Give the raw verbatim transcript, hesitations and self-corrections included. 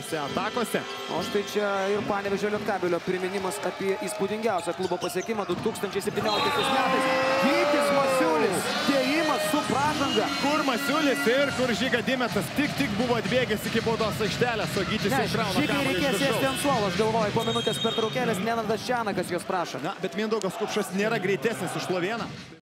tose atakose. O štai čia ir Panevėžio Lietkabelio priminimas apie įspūdingiausią klubo pasiekimą du tūkstančiai septynioliktaisiais metais. Gytis Masiulis, dėjimas su pražanga. Kur Masiulis ir kur Žyga Dimetas tik tik buvo atbėgęs iki baudos aikštelės, o Gytis Ne, išrauna Žygai kamuolį iš reikės viršaus. sėsti ant suolo, aš galvoju, po minutės pertraukėlės Nenardas Čianakas jos prašo. Na, bet Mindaugas Kupšas nėra greitesnis už Slovėną.